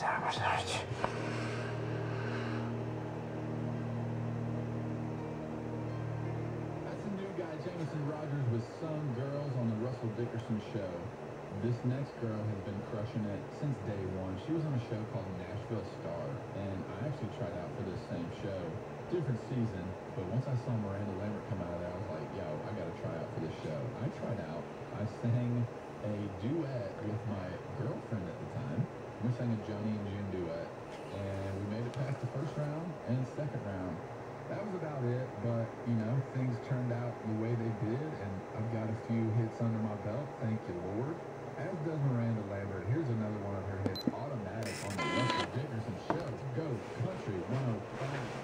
Show. This next girl has been crushing it since day one. She was on a show called Nashville Star, and I actually tried out for this same show. Different season, but once I saw Miranda Lambert come out of there, I was like, yo, I gotta try out for this show. I tried out. I sang a duet with my girlfriend at the time. We sang a Johnny and June duet, and we made it past the first round and second round. That was about it, but, you know, things turned out the way they did, and I've got a few hits under my belt, thank you, Lord. As does Miranda Lambert. Here's another one of her hits, Automatic, on the Russell Dickerson Show. Go Country 105.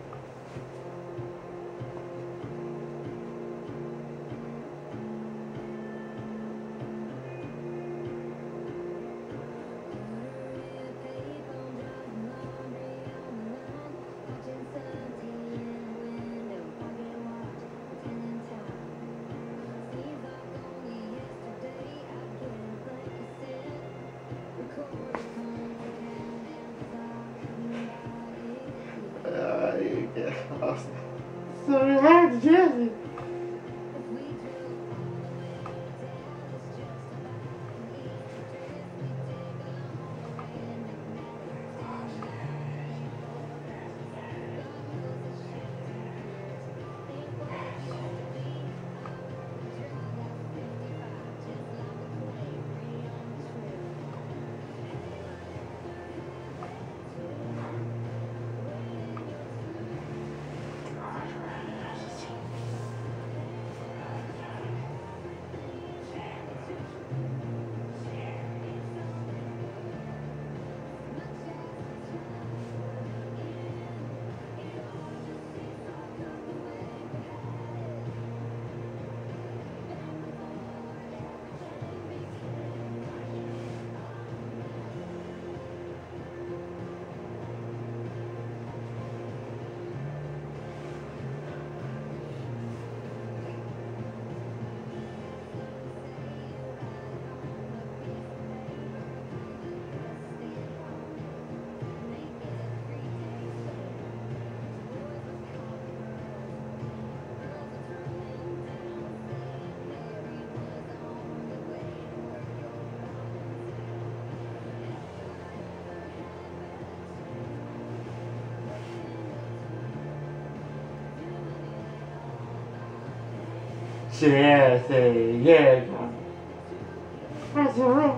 So we had to do it. Yeah. That's all right.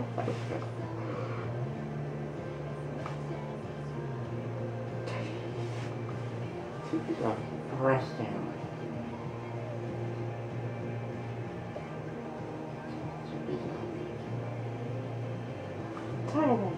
Keep your breast down. Tighten.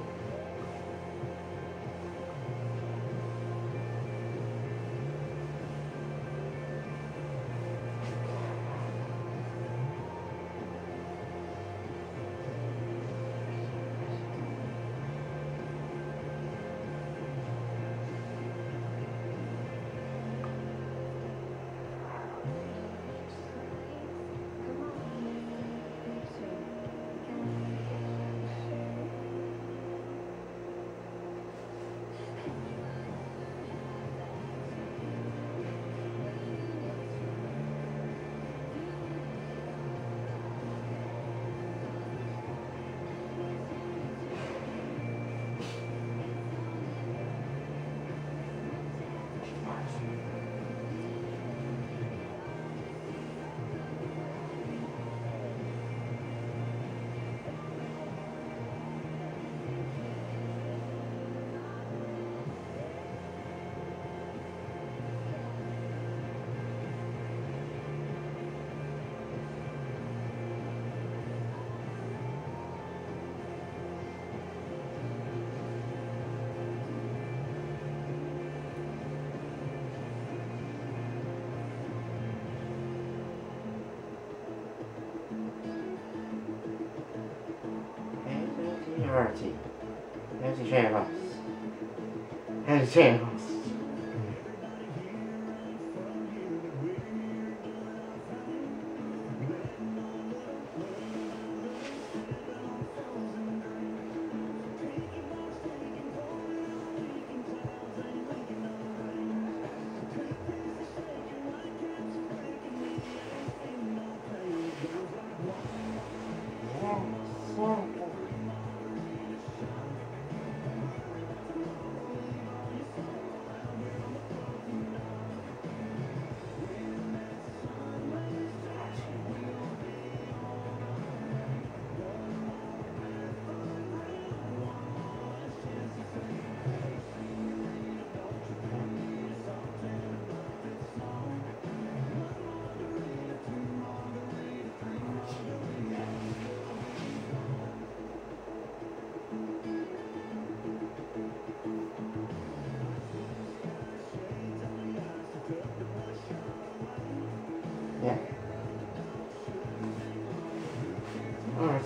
Party. There's the channels. There's the channels.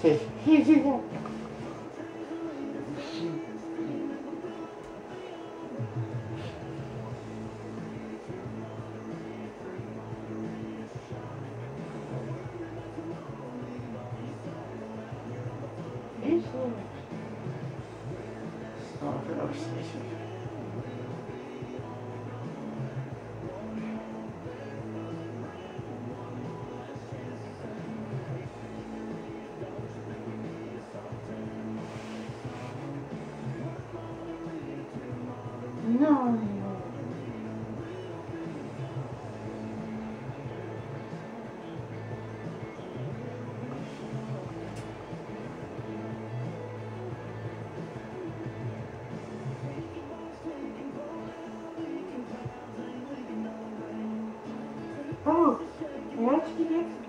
Here's you go. No. Oh, that's the next